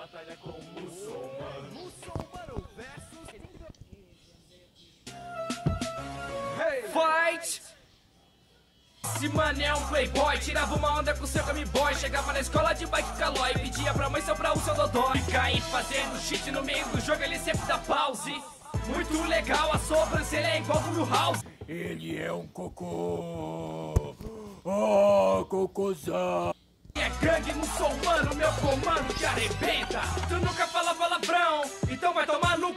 batalha com o muçulmano. Muçulmano versus... Fight! Esse mané é um playboy, tirava uma onda com seu Game Boy. Chegava na escola de bike calói, pedia pra mãe soprar o seu dodói. Fica aí fazendo cheat no meio do jogo, ele sempre dá pause. Muito legal, a sobrancelha é igual do Milhouse. Ele é um cocô. Oh, cocôzão. É gangue muçulmano, meu comando te arrebenta. Tu nunca fala palavrão, então vai tomar no...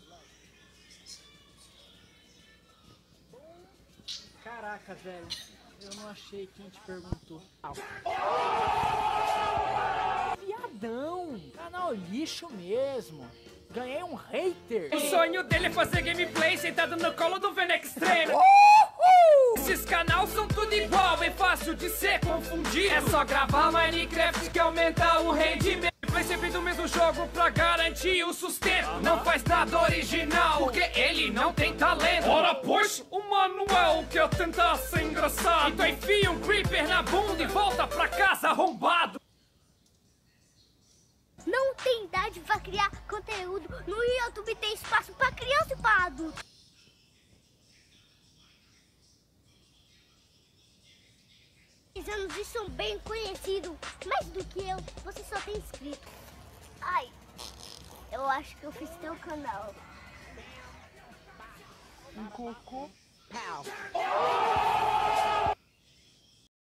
Caraca, velho, eu não achei quem te perguntou. Viadão, canal lixo mesmo. Ganhei um hater. O sonho dele é fazer gameplay sentado no colo do Venom Extreme. Esses canais são tudo igual, bem fácil de ser confundido. É só gravar Minecraft que aumenta o rendimento. Vai sempre do mesmo jogo pra garantir o sustento. Não faz nada original, porque ele não tem talento. Ora pois, o Manuel quer tentar ser engraçado. Então enfia um creeper na bunda e volta pra casa arrombado. Não tem idade pra criar conteúdo. No YouTube tem espaço pra criança e pra adulto. Os anos e são bem conhecidos. Mais do que eu, você só tem inscrito. Ai, eu acho que eu fiz teu canal. Um cocô. Pau.